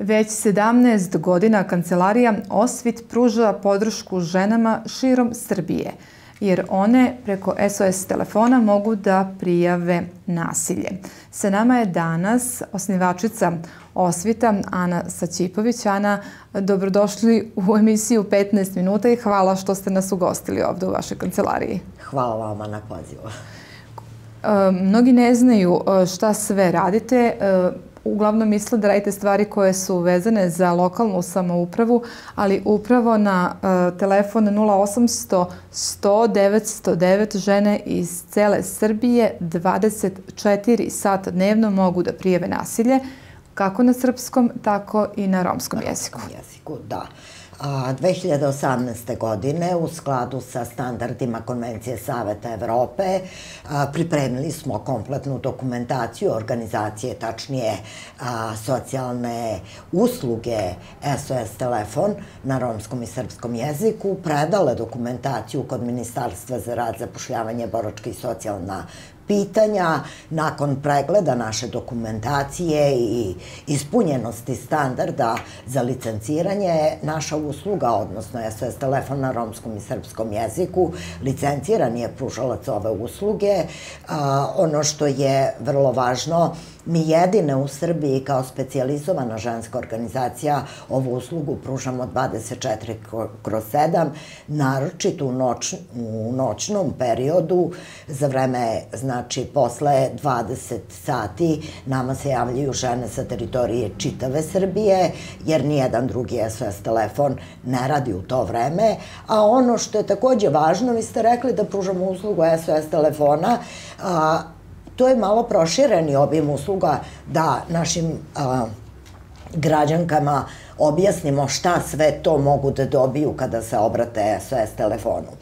Već 17 godina kancelarija Osvit pruža podršku ženama širom Srbije, jer one preko SOS telefona mogu da prijave nasilje. Sa nama je danas osnivačica Osvita, Ana Saćipović. Ana, dobrodošli u emisiju 15 minuta i hvala što ste nas ugostili ovde u vašoj kancelariji. Hvala vama na pozivu. Mnogi ne znaju šta sve radite. Uglavnom misle da radite stvari koje su vezane za lokalnu samoupravu, ali upravo na telefon 0800 100 909 žene iz cele Srbije 24 sata dnevno mogu da prijave nasilje, kako na srpskom, tako i na romskom jeziku. Da. 2018. godine u skladu sa standardima Konvencije Saveta Evrope pripremili smo kompletnu dokumentaciju organizacije, tačnije socijalne usluge SOS telefon na romskom i srpskom jeziku, predale dokumentaciju kod Ministarstva za rad, zapošljavanje, boračka i socijalna pitanja. Nakon pregleda naše dokumentacije i ispunjenosti standarda za licenciranje, naša usluga, odnosno SOS telefon na romskom i srpskom jeziku, licenciran je pružalac ove usluge. Ono što je vrlo važno, mi jedine u Srbiji kao specijalizovana ženska organizacija ovu uslugu pružamo 24/7, naročito u noćnom periodu, za vreme, znači, posle 20 sati nama se javljaju žene sa teritorije čitave Srbije, jer nijedan drugi SOS telefon ne radi u to vreme. A ono što je takođe važno, vi ste rekli da pružamo uslugu SOS telefona, to je malo prošireni obim usluga, da našim građankama objasnimo šta sve to mogu da dobiju kada se obrate SOS telefonu.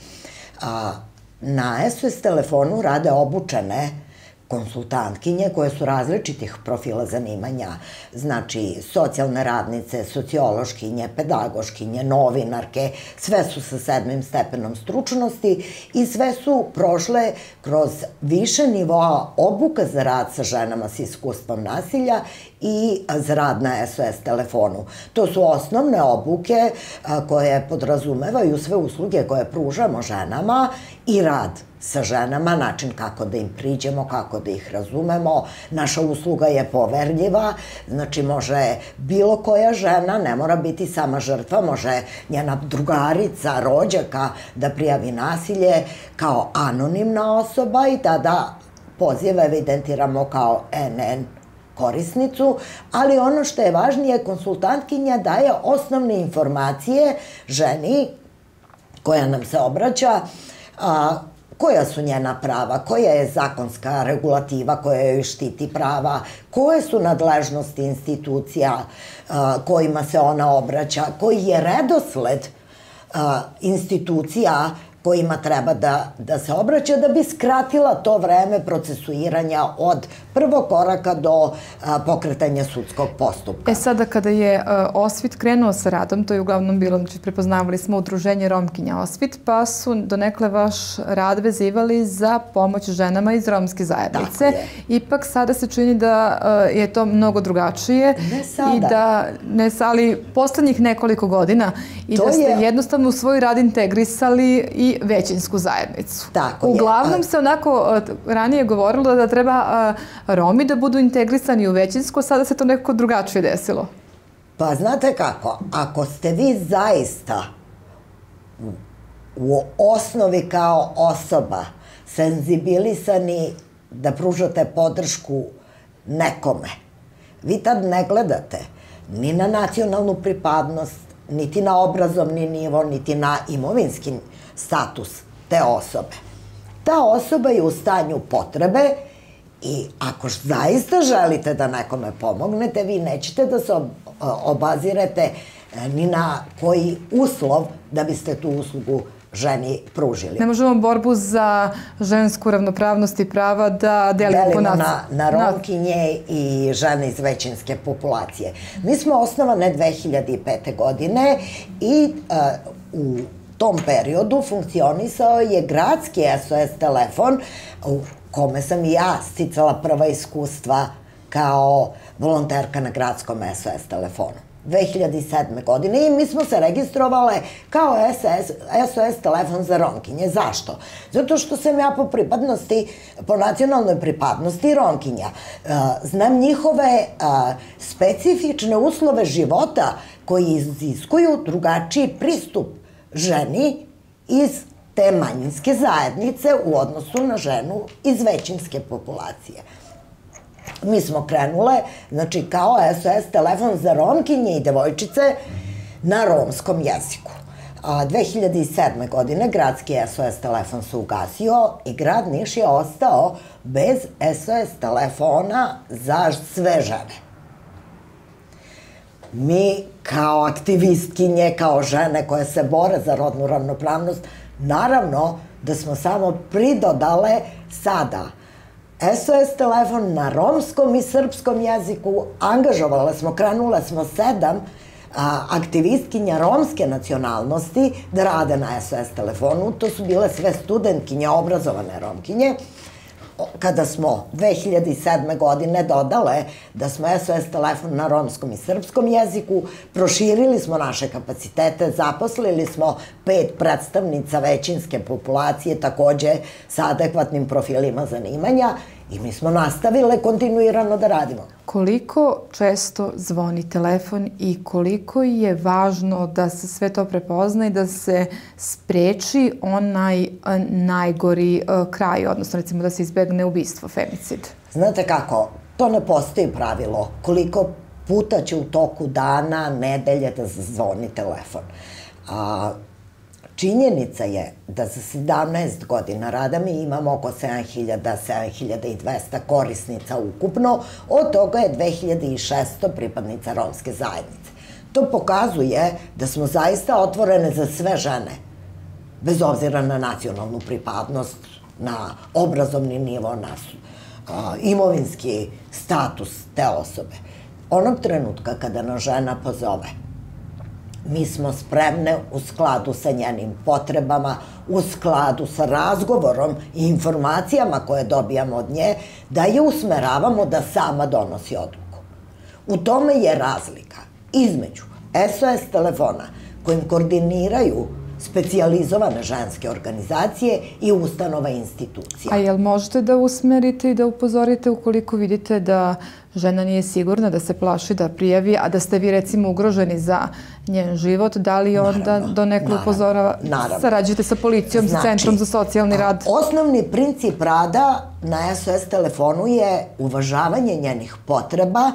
Na SOS telefonu rade obučene konsultantkinje koje su različitih profila zanimanja, znači socijalne radnice, sociološkinje, pedagoškinje, novinarke, sve su sa 7. stepenom stručnosti i sve su prošle kroz više nivoa obuka za rad sa ženama s iskustvom nasilja i za rad na SOS telefonu. To su osnovne obuke koje podrazumevaju sve usluge koje pružamo ženama i rad sa ženama, način kako da im priđemo, kako da ih razumemo. Naša usluga je poverljiva, znači može bilo koja žena, ne mora biti sama žrtva, može njena drugarica, rođaka da prijavi nasilje kao anonimna osoba i tada poziv evidentiramo kao NN korisnicu, ali ono što je važnije, konsultantkinja daje osnovne informacije ženi koja nam se obraća, koja su njena prava, koja je zakonska regulativa koja joj štiti prava, koje su nadležnosti institucija kojima se ona obraća, koji je redosled institucija kojima treba da se obraća da bi skratila to vreme procesuiranja od prvog koraka do pokretanja sudskog postupka. Sada kada je Osvit krenuo sa radom, to je uglavnom bilo, znači prepoznavali smo udruženje Romkinja Osvit, pa su donekle vaš rad vezivali za pomoć ženama iz romske zajednice. Ipak sada se čini da je to mnogo drugačije. Ne sada. I da, ali poslednjih nekoliko godina i da ste jednostavno u svoj rad integrisali i većinsku zajednicu. Tako je. Uglavnom se onako ranije govorilo da treba Romi da budu integrisani u većinsko, sada se to nekako drugačije desilo. Pa znate kako, ako ste vi zaista u osnovi kao osoba senzibilisani da pružate podršku nekome, vi tad ne gledate ni na nacionalnu pripadnost, niti na obrazovni nivo, niti na imovinski status te osobe. Ta osoba je u stanju potrebe i ako zaista želite da nekome pomognete, vi nećete da se obazirete ni na koji uslov da biste tu uslugu ženi pružili. Ne možemo borbu za žensku ravnopravnost i prava da delimo na Romkinje i žene iz većinske populacije. Mi smo osnovane 2005. godine i u tom periodu funkcionisao je gradski SOS telefon u kome sam i ja sticala prva iskustva kao volonterka na gradskom SOS telefonu. 2007. godine i mi smo se registrovale kao SOS telefon za Romkinje. Zašto? Zato što sam ja po nacionalnoj pripadnosti Romkinja. Znam njihove specifične uslove života koji iziskuju drugačiji pristup ženi iz te manjinske zajednice u odnosu na ženu iz većinske populacije. Mi smo krenule, znači, kao SOS telefon za Romkinje i devojčice na romskom jeziku. 2007. godine gradski SOS telefon se ugasio i grad Niš je ostao bez SOS telefona za sve žene. Mi kao aktivistkinje, kao žene koje se bore za rodnu ravnopravnost, naravno da smo samo pridodale sada SOS telefon na romskom i srpskom jeziku, krenule smo 7 aktivistkinja romske nacionalnosti da rade na SOS telefonu. To su bile sve studentkinje, obrazovane Romkinje. Kada smo 2007. godine dodale da smo SOS telefon na romskom i srpskom jeziku, proširili smo naše kapacitete, zaposlili smo 5 predstavnica većinske populacije, takođe sa adekvatnim profilima zanimanja, i mi smo nastavile kontinuirano da radimo. Koliko često zvoni telefon i koliko je važno da se sve to prepozna i da se spreči onaj najgori kraj, odnosno recimo da se izbegne ubistvo, femicid? Znate kako, to ne postoji pravilo koliko puta će u toku dana, nedelje da zvoni telefon. Činjenica je da za 17 godina rada mi imamo oko 7200 korisnica ukupno, od toga je 2600 pripadnica romske zajednice. To pokazuje da smo zaista otvorene za sve žene, bez obzira na nacionalnu pripadnost, na obrazovni nivo, na imovinski status te osobe. Onog trenutka kada nas žena pozove, mi smo spremne u skladu sa njenim potrebama, u skladu sa razgovorom i informacijama koje dobijamo od nje, da je usmeravamo da sama donosi odluku. U tome je razlika između SOS telefona kojim koordiniraju specijalizovane ženske organizacije i ustanova i institucija. A jel možete da usmerite i da upozorite ukoliko vidite da žena nije sigurna, da se plaši da prijavi, a da ste vi recimo ugroženi za njen život, da li onda do nekog upozorava, sarađujete sa policijom, sa Centrom za socijalni rad? Osnovni princip rada na SOS telefonu je uvažavanje njenih potreba,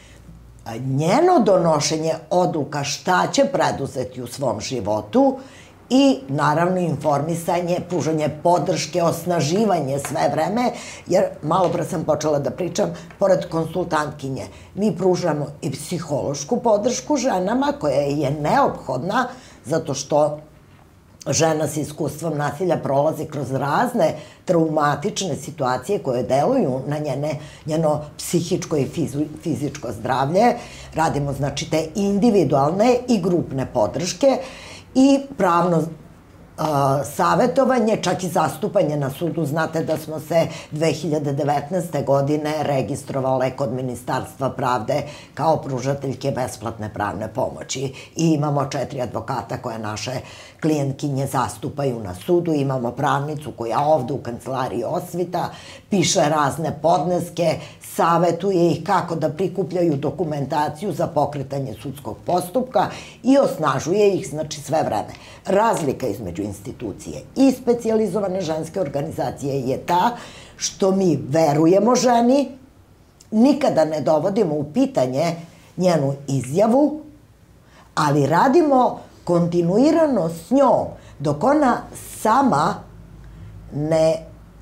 njeno donošenje odluka šta će preduzeti u svom životu i naravno informisanje, pružanje podrške, osnaživanje sve vreme, jer malo pre sam počela da pričam, pored konsultantkinje, mi pružamo i psihološku podršku ženama koja je neophodna zato što žena sa iskustvom nasilja prolazi kroz razne traumatične situacije koje deluju na njeno psihičko i fizičko zdravlje. Radimo, znači, te individualne i grupne podrške i pravno savetovanje, čak i zastupanje na sudu. Znate da smo se 2019. godine registrovale kod Ministarstva pravde kao pružateljke besplatne pravne pomoći i imamo 4 advokata koje naše klijentkinje zastupaju na sudu, imamo pravnicu koja ovde u kancelariji osvita, piše razne podneske, savetuje ih kako da prikupljaju dokumentaciju za pokretanje sudskog postupka i osnažuje ih, znači, sve vreme. Razlika između institucije i specijalizovane ženske organizacije je ta što mi verujemo ženi, nikada ne dovodimo u pitanje njenu izjavu, ali radimo kontinuirano s njom dok ona sama ne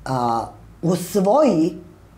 usvoji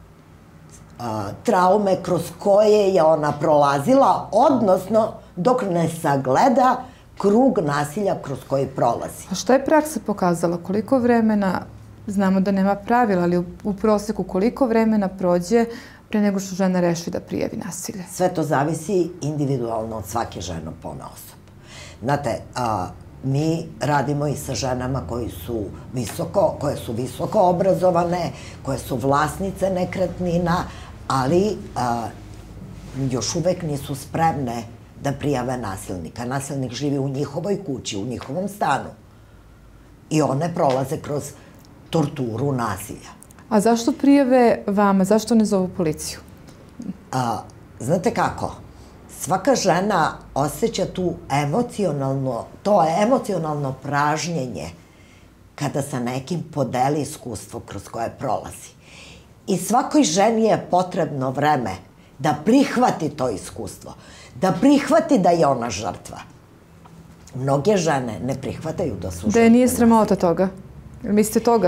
traume kroz koje je ona prolazila, odnosno dok ne sagleda krug nasilja kroz koji prolazi. A šta je praksa pokazala? Koliko vremena, znamo da nema pravila, ali u proseku koliko vremena prođe pre nego što žena reši da prijavi nasilje? Sve to zavisi individualno od svake žene ponaosob. Znate, mi radimo i sa ženama koje su visoko obrazovane, koje su vlasnice nekretnina, ali još uvek nisu spremne da prijave nasilnika. Nasilnik živi u njihovoj kući, u njihovom stanu. I one prolaze kroz torturu nasilja. A zašto prijave vama? Zašto ne zovu policiju? Znate kako? Svaka žena osjeća to emocionalno pražnjenje kada sa nekim podeli iskustvo kroz koje prolazi. I svakoj ženi je potrebno vreme da prihvati to iskustvo, da prihvati da je ona žrtva. Mnoge žene ne prihvataju da su žrtve. Da je nije sramota toga? Mislite toga?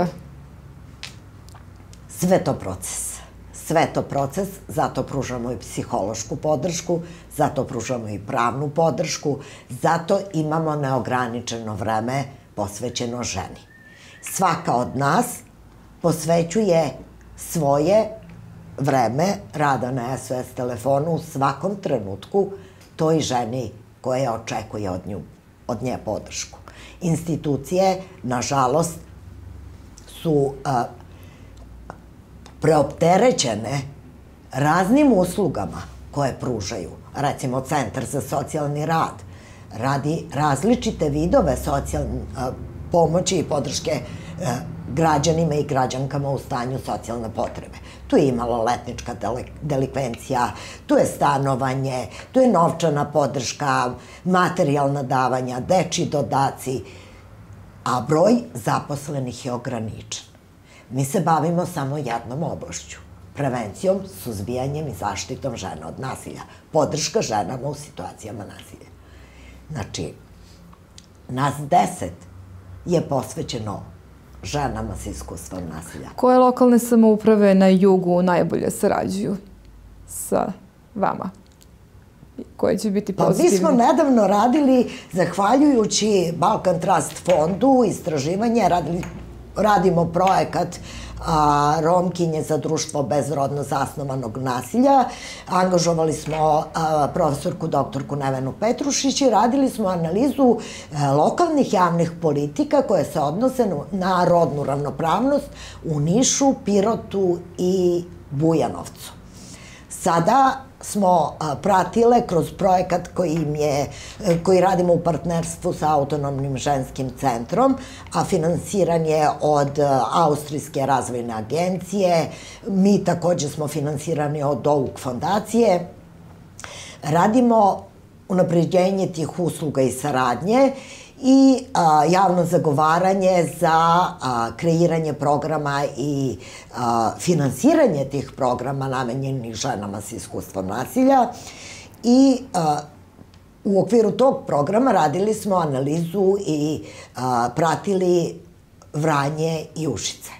Sve to proces. Sve to proces, zato pružamo i psihološku podršku, zato pružamo i pravnu podršku, zato imamo neograničeno vreme posvećeno ženi. Svaka od nas posvećuje svoje vreme rada na SOS telefonu u svakom trenutku toj ženi koja očekuje od nje podršku. Institucije, nažalost, su preopterećene raznim uslugama koje pružaju. Recimo, Centar za socijalni rad radi različite vidove pomoći i podrške građanima i građankama u stanju socijalne potrebe. Tu je i maloletnička delikvencija, tu je stanovanje, tu je novčana podrška, materijalna davanja, dečji dodaci, a broj zaposlenih je ograničen. Mi se bavimo samo jednom oblašću, prevencijom, suzbijanjem i zaštitom žena od nasilja, podrška ženama u situacijama nasilja. Znači, nas 10 je posvećeno ženama sa iskustvom nasilja. Koje lokalne samouprave na jugu najbolje sarađuju sa vama? Koje će biti pozitivne? Pa mi smo nedavno radili, zahvaljujući Balkan Trust fondu, istraživanje, radimo projekat Romkinje za društvo bez rodno zasnovanog nasilja. Angažovali smo profesorku doktorku Nevenu Petrušić i radili smo analizu lokalnih javnih politika koje se odnose na rodnu ravnopravnost u Nišu, Pirotu i Bujanovcu. Sada smo pratile kroz projekat koji radimo u partnerstvu sa Autonomnim ženskim centrom, a finansiran je od Austrijske razvojne agencije. Mi takođe smo finansirani od OUK fondacije. Radimo unapređenje tih usluga i saradnje i javno zagovaranje za kreiranje programa i finansiranje tih programa namenjenih ženama sa iskustvom nasilja. I u okviru tog programa radili smo analizu i pratili Vranje i Užice.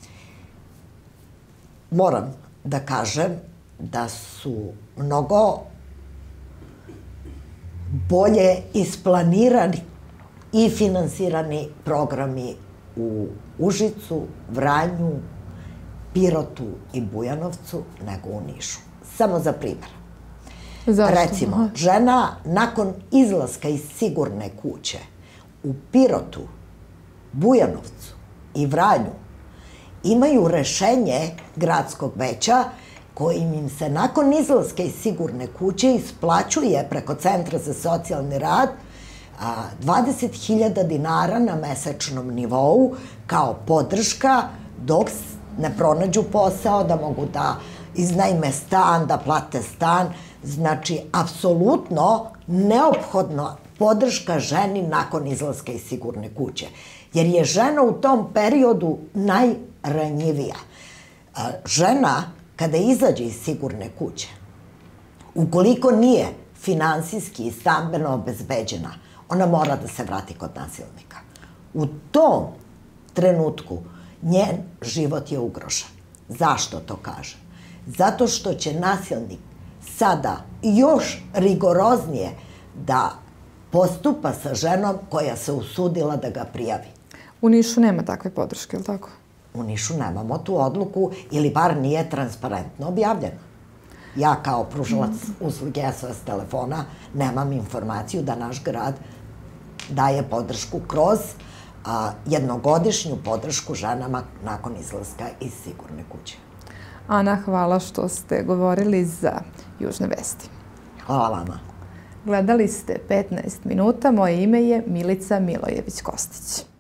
Moram da kažem da su mnogo bolje isplanirani i finansirani programi u Užicu, Vranju, Pirotu i Bujanovcu nego u Nišu. Samo za primjer. Zašto? Recimo, žena nakon izlaska iz sigurne kuće u Pirotu, Bujanovcu i Vranju imaju rešenje gradskog veća kojim im se nakon izlaska iz sigurne kuće isplaćuje preko Centra za socijalni rad 20.000 dinara na mesečnom nivou kao podrška dok ne pronađu posao, da mogu da iznajme stan, da plate stan. Znači, apsolutno neophodna podrška ženi nakon izlaska iz sigurne kuće. Jer je žena u tom periodu najranjivija. Žena, kada izađe iz sigurne kuće, ukoliko nije finansijski i stambeno obezbeđena, ona mora da se vrati kod nasilnika. U tom trenutku njen život je ugrožen. Zašto to kažem? Zato što će nasilnik sada još rigoroznije da postupa sa ženom koja se usudila da ga prijavi. U Nišu nema takve podrške, je li tako? U Nišu nemamo tu odluku ili bar nije transparentno objavljena. Ja kao pružalac usluge SOS telefona nemam informaciju da naš grad daje podršku kroz jednogodišnju podršku ženama nakon izlaska iz sigurne kuće. Ana, hvala što ste govorili za Južne vesti. Hvala vama. Gledali ste 15 minuta. Moje ime je Milica Milojević-Kostić.